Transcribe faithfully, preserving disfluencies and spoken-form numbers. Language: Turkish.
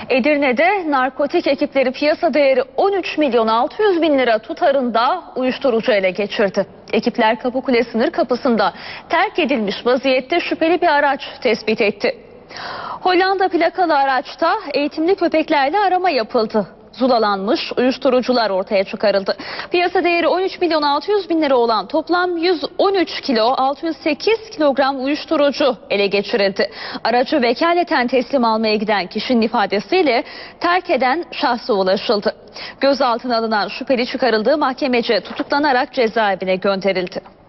Edirne'de narkotik ekipleri piyasa değeri on üç milyon altı yüz bin lira tutarında uyuşturucu ele geçirdi. Ekipler Kapıkule sınır kapısında terk edilmiş vaziyette şüpheli bir araç tespit etti. Hollanda plakalı araçta eğitimli köpeklerle arama yapıldı. Zulalanmış uyuşturucular ortaya çıkarıldı. Piyasa değeri on üç milyon altı yüz bin lira olan toplam yüz on üç kilo altı yüz sekiz kilogram uyuşturucu ele geçirildi. Aracı vekaleten teslim almaya giden kişinin ifadesiyle terk eden şahsa ulaşıldı. Gözaltına alınan şüpheli çıkarıldığı mahkemece tutuklanarak cezaevine gönderildi.